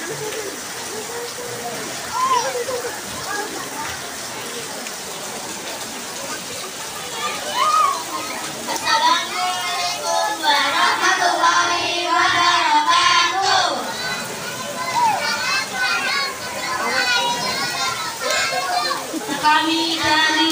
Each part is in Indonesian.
Assalamualaikum warahmatullahi wabarakatuh. Kami dari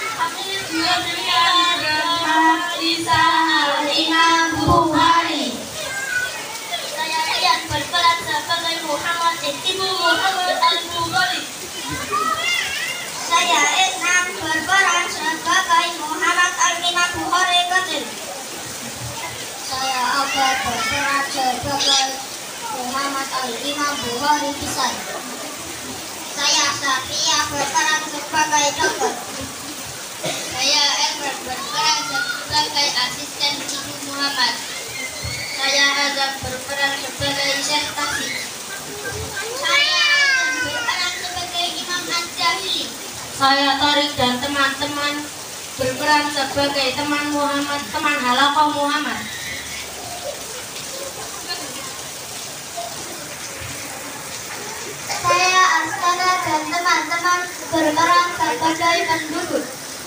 Imam Bukhari. Saya Rian berperan sebagai Muhammad Ibnu Muhammad Al-Bukhari. Saya Islam berperan sebagai Muhammad Al-Imam Bukhari kecil. Saya Abad berperan sebagai Muhammad Al-Imam Bukhari besar. Saya Safia berperan sebagai dokter. Saya Edward berperan sebagai asisten Ibu Muhammad. Saya Azam berperan sebagai Syekh Tafi. Saya Azam berperan sebagai Imam Al-Jahili. Saya Tarik dan teman-teman berperan sebagai teman Muhammad, teman Halaqah Muhammad. Saya Astana dan teman-teman berperan sebagai penduduk.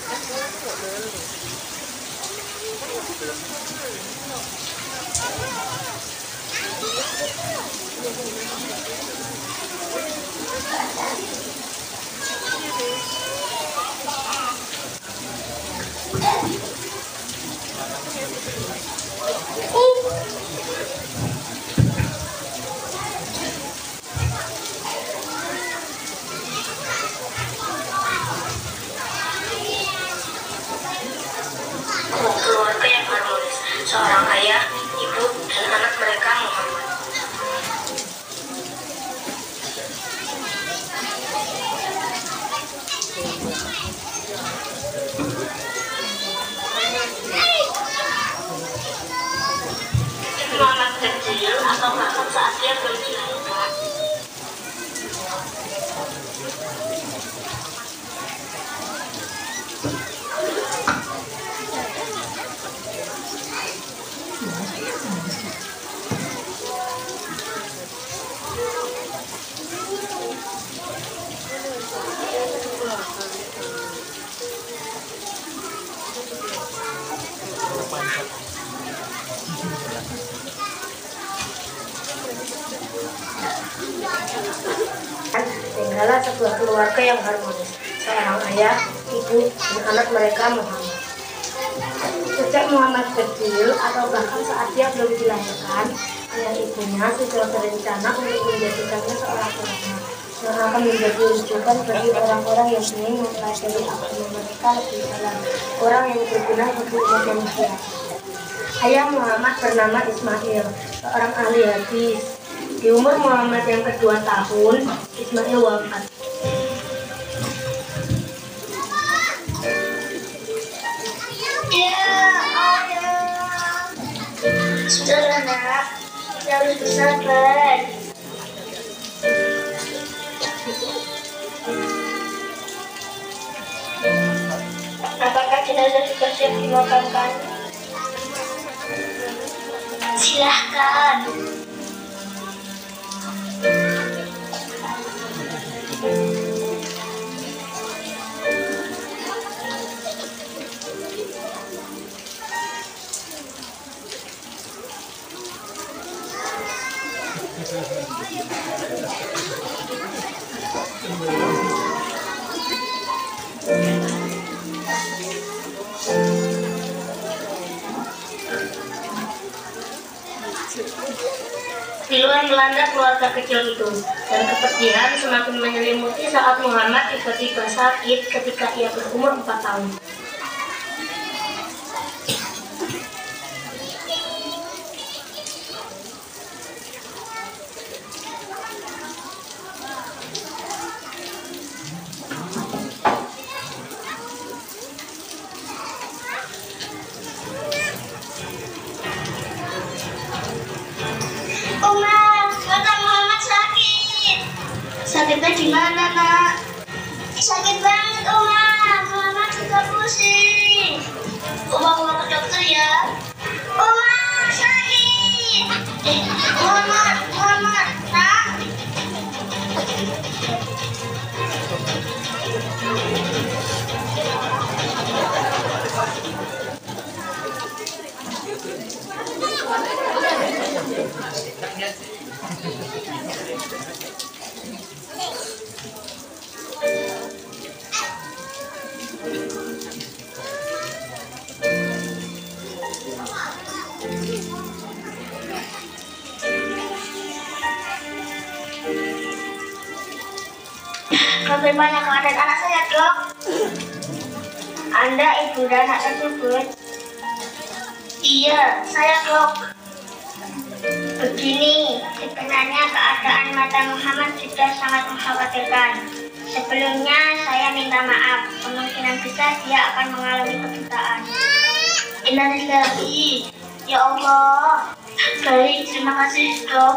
Keluarga yang harmonis, seorang ayah, ibu, dan anak mereka Muhammad. Muhammad kecil atau bahkan saat dia belum dilahirkan. Tinggallah sebuah keluarga yang harmonis, seorang ayah, ibu, dan anak mereka Muhammad. Sejak Muhammad kecil atau bahkan saat dia belum dilahirkan, ayah ibunya sudah berencana untuk menjadikannya seorang ulama yang akan menjadi rujukan bagi orang-orang yang ingin mempelajari agama mereka lebih dalam, orang yang berguna bagi umat manusia. Ayah Muhammad bernama Ismail, seorang ahli hadis. Di umur Muhammad yang kedua tahun, Ismail wafat. Sudahlah nak, kita harus bersabar. Apakah jenazah sudah siap dimakamkan? Silahkan. Piluan melanda keluarga kecil itu, dan kepedihan semakin menyelimuti saat Muhammad tiba-tiba sakit ketika ia berumur 4 tahun. Sakitnya gimana nak? Sakit banget Mama juga pusing. Bawa ke dokter ya. Mama sakit. Mama nak. Bagaimana keadaan anak saya, Dok? Anda ibu dan anak tersebut? Iya, saya, Dok. Begini, sebenarnya keadaan mata Muhammad sudah sangat mengkhawatirkan. Sebelumnya saya minta maaf, kemungkinan besar dia akan mengalami kebutaan. Innalillahi, ya Allah. Baik, terima kasih, Dok.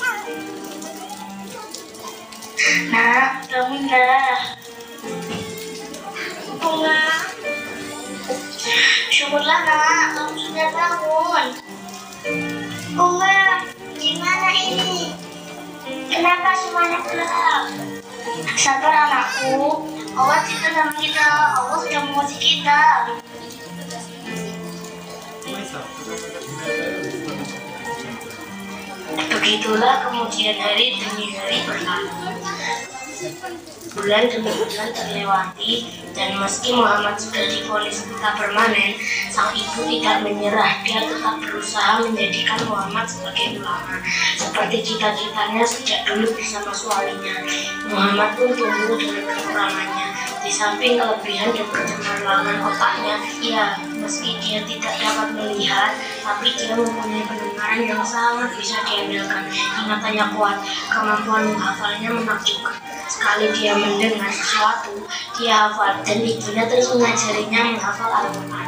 Nak, bangunlah. Bunga. Syukurlah, Nak, kamu sudah bangun. Bunga, gimana ini? Kenapa semuanya gelap? Sabar anakku, Allah cinta sama kita, Allah sudah menguji kita. Begitulah kemudian hari demi hari berlalu. Bulan demi bulan terlewati, dan meski Muhammad sudah divonis buta permanen, sang ibu tidak menyerah. Dia tetap berusaha menjadikan Muhammad sebagai ulama, seperti cita-citanya sejak dulu bersama suaminya. Muhammad pun tumbuh dengan kekurangannya. Di samping kelebihan dan kecemerlangan otaknya, ya, meski dia tidak dapat melihat, tapi dia mempunyai pendengaran yang sangat bisa diandalkan. Ingatannya kuat, kemampuan menghafalnya menakjubkan. Sekali dia mendengar sesuatu, dia hafal, dan ibunya terus mengajarinya menghafal Al-Quran.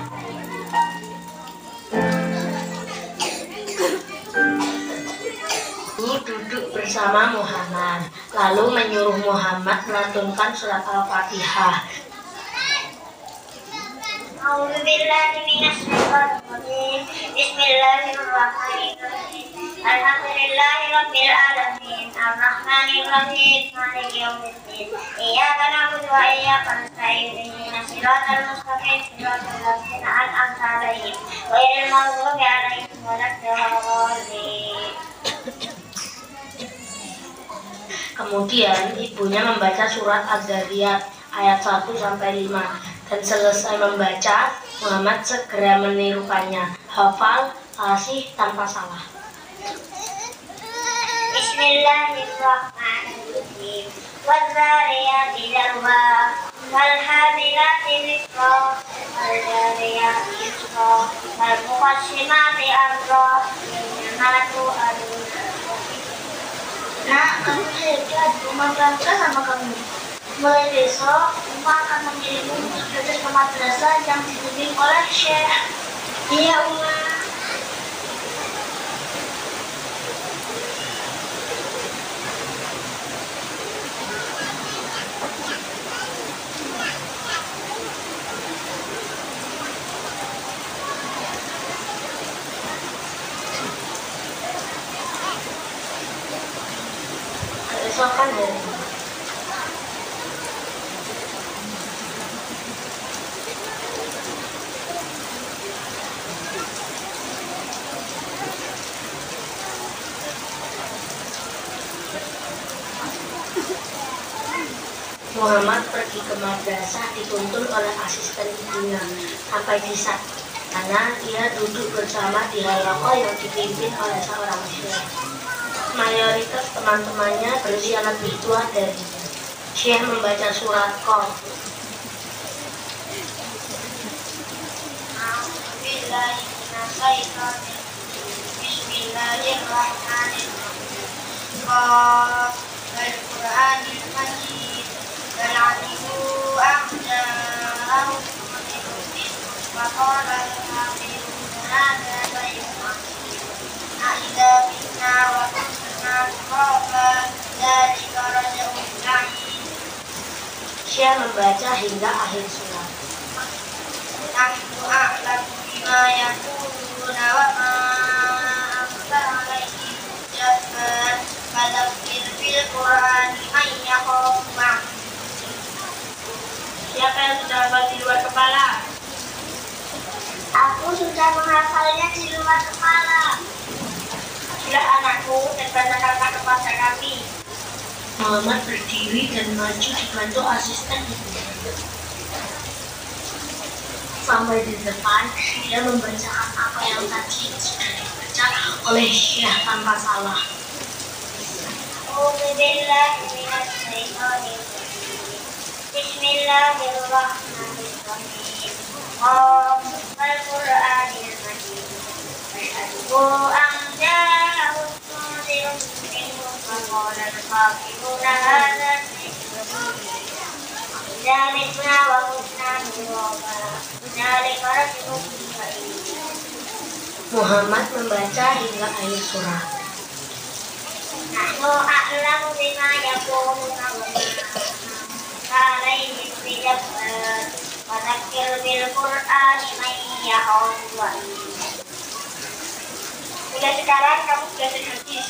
Ibu duduk bersama Muhammad, lalu menyuruh Muhammad melantunkan surat Al-Fatihah. Bismillahirrahmanirrahim. Alhamdulillahirabbil alamin. Arrahmanirrahim. Maliki yaumiddin. Iyyaka na'budu wa iyyaka nasta'in. Ihdinas siratal mustaqim. Siratal ladzina an'amta 'alaihim ghairil maghdubi 'alaihim waladdallin. Kemudian ibunya membaca surat Az-Zariyat ayat 1-5, dan selesai membaca, Muhammad segera menirukannya, hafal, fasih tanpa salah. Bismillahirrahmanirrahim. Waz-zariyati zarwa, wal-hamilati wiqra, wal-jariyati yusra, wal-muqassimati amra, innama tu'aduna. Nak, kamu hebat, Uma bangga sama kamu. Mulai besok, Uma akan mengirimmu untuk belajar ke madrasah yang dibimbing oleh Syekh. Iya, Uma. Keesokan harinya, Muhammad pergi ke madrasah dituntun oleh asisten ibunya sampai di sana ia duduk bersama di halaqah yang dipimpin oleh seorang syekh. Mayoritas teman-temannya berusia lebih tua darinya. Syekh membaca surat Qaf. Bismillahirrahmanirrahim. Qaf wal Qur'anil Majid. Al-alimu a'ja'ahu wa qala al-hafidhuna hadha bayyun a'idha bina wa kunna turaban dzalika raja'un ba'id. Syekh membaca hingga akhir surat. Nahnu a'lamu bima yaquluna wa ma anta 'alaihim jabbar fadzakkir bil Qur'ani man yakhafu wa'id. Siapa yang sudah hafal di luar kepala? Aku sudah menghafalnya di luar kepala. Sudah anakku, dan bacakanlah kepada kami. Muhammad berdiri dan maju dibantu asisten ibunya. Sampai di depan, dia membacakan apa yang tadi sudah dibaca oleh Syekh tanpa salah. Bismillahirrahmanirrahim. Qaf wal Qur'anil Majid. Asyhadu an ja'ahu munzirun minhum faqala al-kafiruna hadza sihrun mubin. Dzalika wa kunna nuraba. Dzalika rajulun karim. Muhammad membaca hingga akhir surah. Nahnu a'lamu bima yaquluna wa alaihim bijabbal wa dzakir bil Qur'ani man ya'lamu. Mulai sekarang kamu belajar hadis.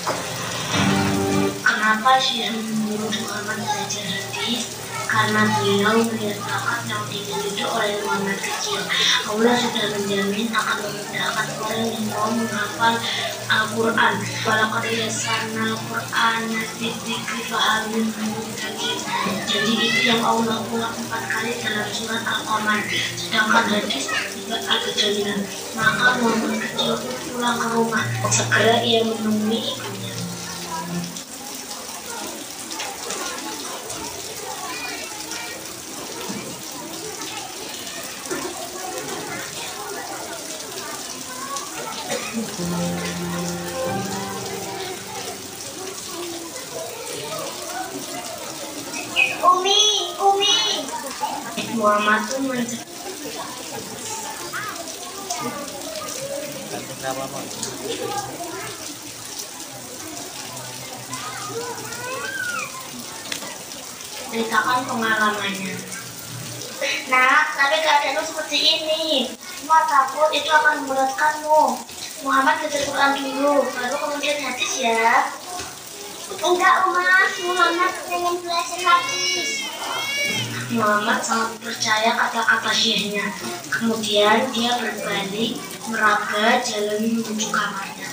Kenapa Syekh menyuruh Muhammad belajar hadis? Karena beliau melihat bakat yang dimiliki oleh Muhammad kecil. Allah sudah menjamin akan memudahkan orang yang mau menghafal Al-Quran. Walaqad yassarnal Qur'ana lidzikri fahal min muddakir. Jadi itu yang Allah ulang 4 kali dalam surat Al-Qamar. Sedangkan hadis tidak ada jaminan. Maka Muhammad kecil pulang ke rumah. Segera ia menemui ibunya. Umi. Muhammad tuh ceritakan pengalamannya. Nah, tapi keadaanmu seperti ini. Cuma takut itu akan memberatkanmu. Muhammad baca Quran dulu, baru kemudian hadis ya. Enggak, Muhammad pengen belajar hadis. Muhammad sangat percaya kata-kata syekhnya. Kemudian dia berbalik meraba jalan menuju kamarnya.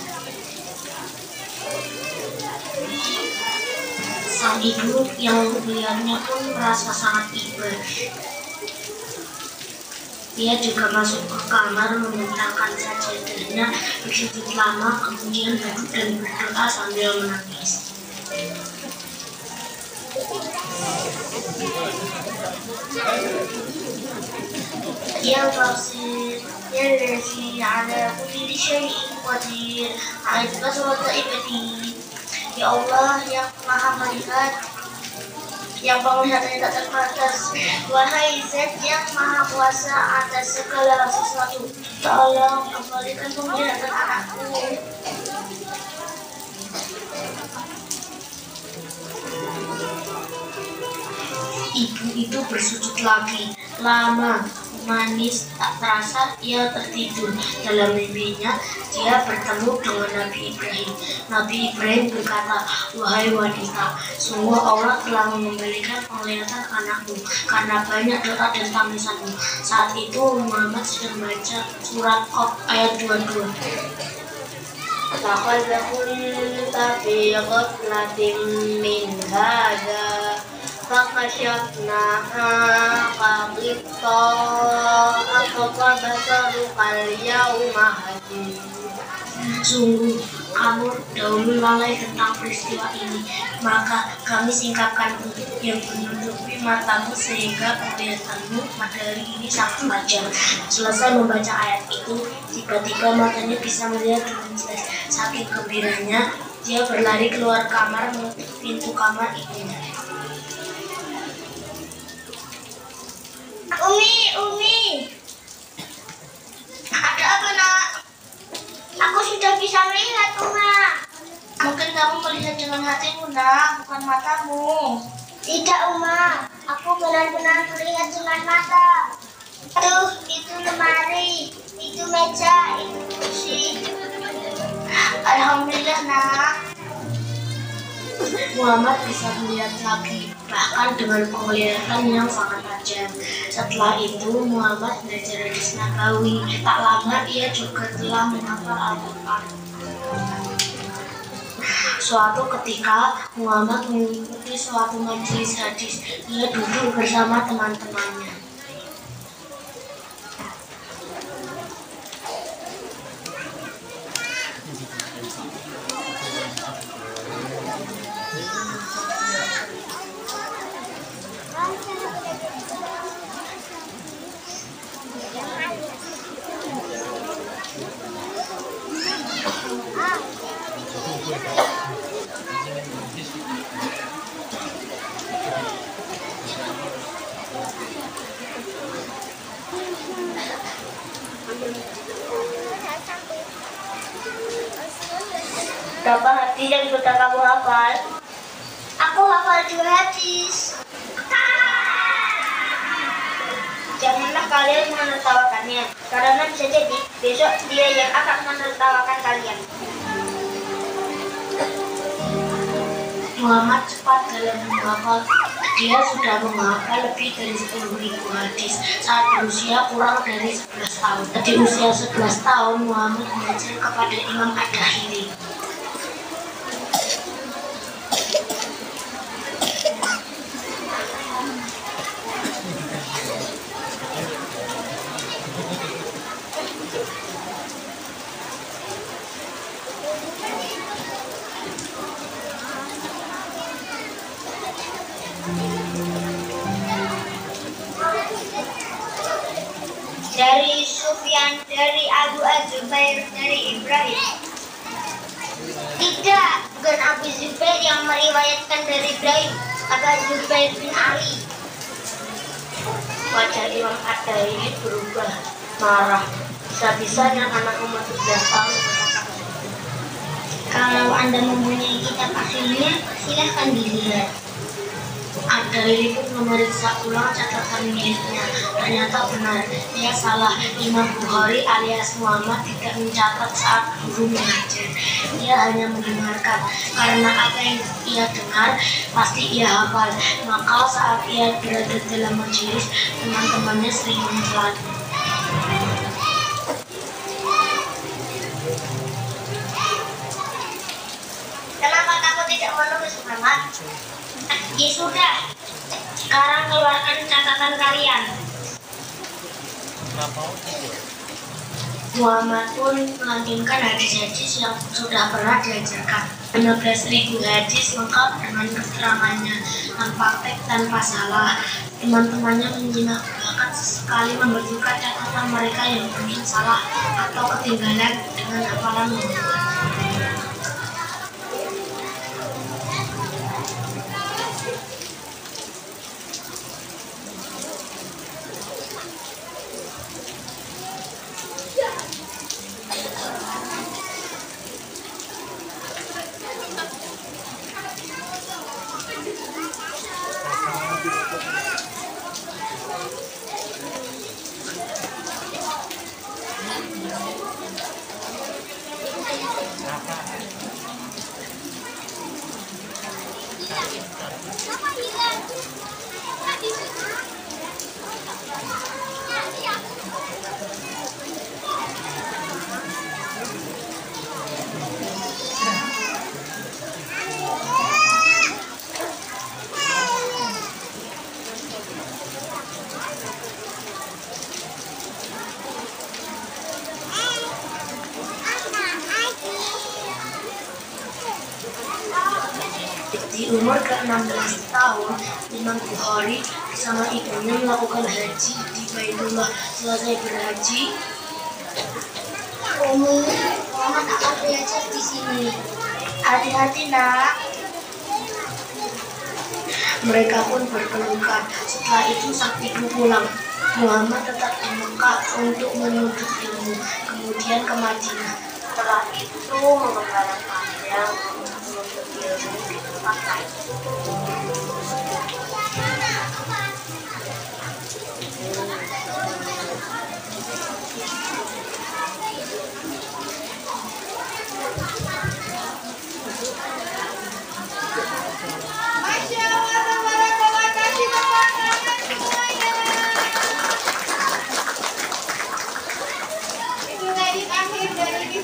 Sang ibu yang melihatnya pun merasa sangat iba. Dia juga masuk ke kamar membentangkan sajadahnya bersujud lama, kemudian duduk dan berdoa sambil menangis. Ya Basir, ya Lazi, ala kulli syai'in qadir, alaika surata ibadi. Ya Allah yang maha melihat, yang penglihatannya tak terbatas, wahai Zat yang maha kuasa atas segala sesuatu, tolong kembalikan penglihatan anakku. Ibu itu bersujud lagi, lama, manis, tak terasa ia tertidur. Dalam mimpinya, dia bertemu dengan Nabi Ibrahim. Nabi Ibrahim berkata, wahai wanita, sungguh Allah telah mengembalikan penglihatan anakmu karena banyak doa dan tangisanmu. Saat itu Muhammad sedang membaca surat Qaf ayat 22. Laqad kunta fi ghaflatin min hadza fakashafnaha faqita aqbasaruqal yawma hadid. Sungguh kamu dahulu lalai tentang peristiwa ini, maka kami singkapkan tutup yang menutupi matamu sehingga penglihatanmu pada hari ini sangat tajam. Selesai membaca ayat itu, tiba-tiba matanya bisa melihat dengan jelas. Saking gembiranya, dia berlari keluar kamar menutup pintu kamar ibunya. Umi, ada apa nak? Aku sudah bisa melihat, Uma. Mungkin kamu melihat dengan hatimu, nak, bukan matamu. Tidak, Uma. Aku benar-benar melihat dengan mata. Tuh, itu lemari, itu meja, itu kursi. Alhamdulillah, nak. Muhammad bisa melihat lagi, bahkan dengan penglihatan yang sangat tajam. Setelah itu, Muhammad belajar hadis Nabawi. Tak lama ia juga telah menghafal Al-Quran. Suatu ketika, Muhammad mengikuti suatu majelis hadis. Ia duduk bersama teman-temannya. sudah kamu hafal? Aku hafal 2 hadis. Janganlah kalian menertawakannya, karena bisa jadi besok dia yang akan menertawakan kalian. Muhammad cepat dalam menghafal. Dia sudah menghafal lebih dari 10.000 hadis saat berusia kurang dari 11 tahun. Di usia 11 tahun, Muhammad belajar kepada Imam Ad-Dahili. Dari Sufyan, dari Abu Az-Zubair, dari Ibrahim. Tidak, bukan Abu Zubair yang meriwayatkan dari Ibrahim, Abu Zubair bin Ali. Wajah Imam Ad-Dahili berubah marah. Bisa-bisanya anak umur 11 tahun berkata, Kalau Anda mempunyai kitab aslinya, silahkan dilihat. Ad-Dahili pun memeriksa ulang catatan miliknya. Ternyata benar, dia salah. Imam Bukhari alias Muhammad tidak mencatat saat guru mengajar. Dia hanya mendengarkan. Karena apa yang ia dengar, pasti ia hafal. Maka saat ia berada dalam majelis, teman-temannya sering mencela. Kenapa kamu tidak menulis, Muhammad? Ya sudah, sekarang keluarkan catatan kalian. Muhammad pun melanjutkan hadis-hadis yang sudah pernah diajarkan. 15.000 hadis lengkap dengan keterangannya, tanpa teks, tanpa salah. Teman-temannya menyimak bahkan sesekali membetulkan catatan mereka yang mungkin salah atau ketinggalan dengan hafalan Muhammad. Di umur ke-16 tahun, Imam Bukhari bersama ibunya melakukan haji di Baitullah. Selesai berhaji, Muhammad akan belajar di sini. Hati-hati, nak. mereka pun berpelukan. Setelah itu sang ibu pulang. Muhammad tetap di Mekah untuk menuntut ilmu, kemudian ke Madinah. Setelah itu mengembara panjang untuk menuntut ilmu di tempat lain.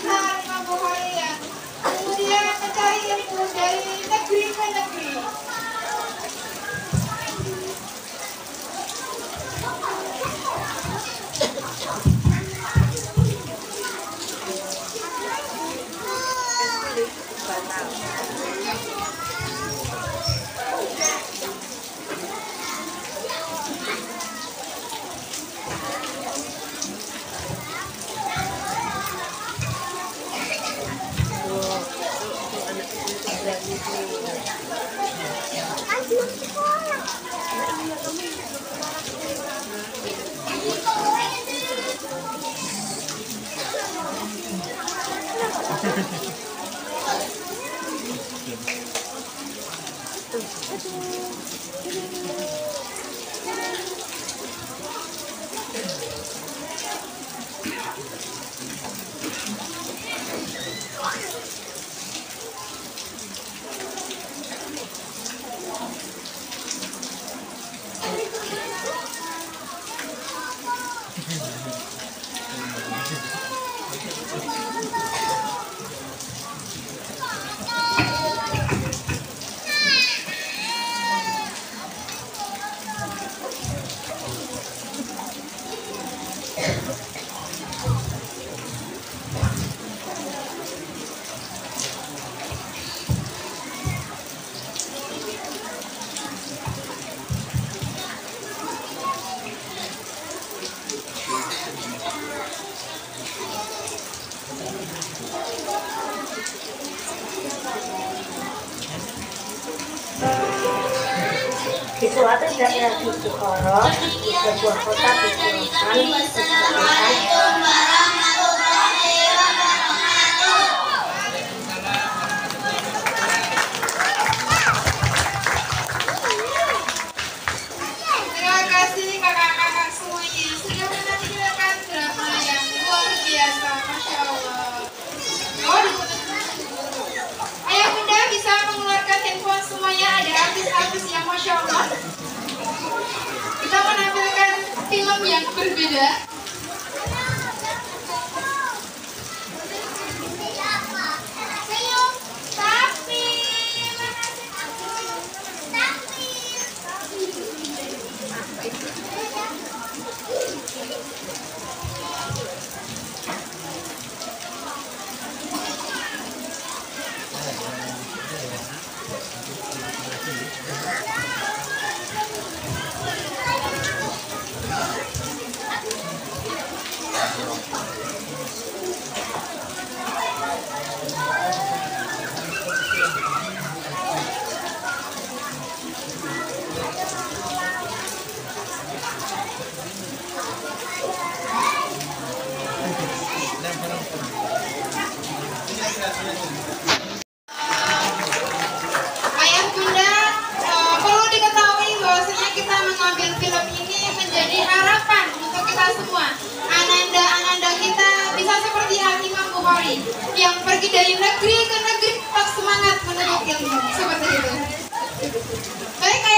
Kemudian mencari ilmu dari negeri ke negeri. Di suatu daerah di Bukhara, di sebuah kota di selatan, Terima kasih kakak-kakak semuanya sudah menampilkan drama yang luar biasa, Masya Allah. Ayah bunda bisa mengeluarkan handphone semuanya, ada artis-artis yang Masya Allah. Kita menampilkan film yang berbeda. Ayah bunda, perlu diketahui bahwasanya kita mengambil film ini menjadi harapan untuk kita semua. Ananda kita bisa seperti Imam Bukhari yang pergi dari negeri ke negeri tetap semangat menuntut ilmu, seperti itu. Baik.